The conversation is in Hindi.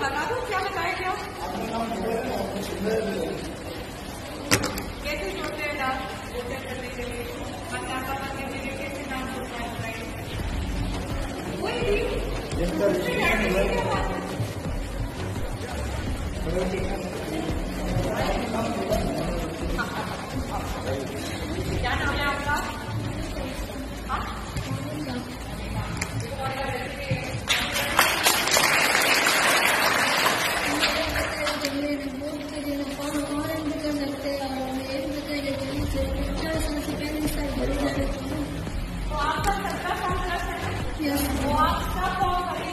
बता दो क्या बताया क्या? कैसे जोड़ते हैं डांस वोटर करने के लिए? मतदाता बनने के लिए कैसे डांस होता है बताइए? कोई भी क्या नाम है आपका? हाँ तो आपका 17 साल प्लस है, वो आपका